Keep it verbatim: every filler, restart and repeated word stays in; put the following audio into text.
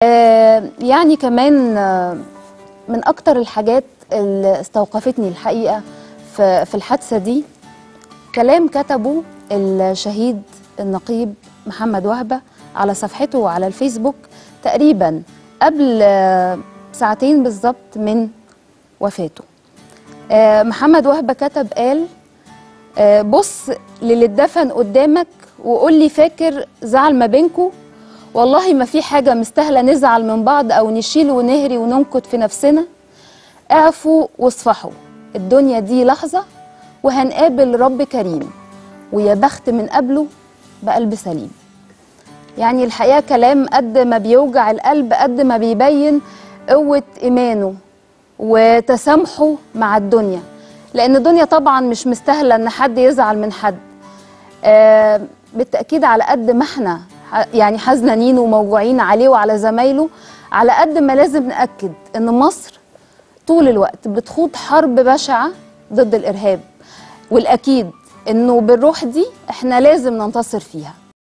آه يعني كمان آه من أكتر الحاجات اللي استوقفتني الحقيقة في, في الحادثة دي كلام كتبه الشهيد النقيب محمد وهبة على صفحته على الفيسبوك تقريبا قبل آه ساعتين بالظبط من وفاته. آه محمد وهبة كتب قال آه بص للي اتدفن قدامك وقول لي فاكر زعل ما بينكو؟ والله ما في حاجة مستاهلة نزعل من بعض أو نشيل ونهري وننكت في نفسنا. اعفوا واصفحوا، الدنيا دي لحظة وهنقابل رب كريم، ويا بخت من قبله بقلب سليم. يعني الحقيقة كلام قد ما بيوجع القلب قد ما بيبين قوة إيمانه وتسامحه مع الدنيا، لأن الدنيا طبعا مش مستاهلة إن حد يزعل من حد. آه بالتأكيد على قد ما احنا يعني حزنانين وموجوعين عليه وعلى زمايله، على قد ما لازم نأكد إن مصر طول الوقت بتخوض حرب بشعة ضد الإرهاب، والأكيد إنه بالروح دي احنا لازم ننتصر فيها.